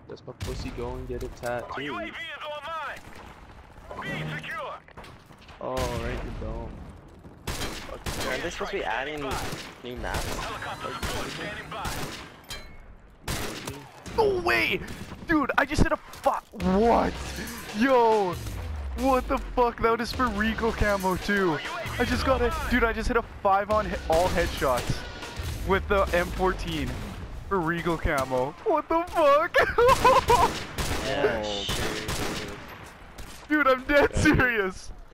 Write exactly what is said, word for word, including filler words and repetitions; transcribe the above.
Does my pussy go and get a tattoo? U A V is online. Be secure. Oh, right, you don't. Are they supposed to be adding new maps? Helicopter support standing by. No way! Dude, I just hit a fi- What? Yo! What the fuck? That was for Regal Camo too. I just got a- Dude, I just hit a five on he all headshots with the M fourteen for Regal Camo. What the fuck? Yeah, Oh, shit. Dude, I'm dead serious.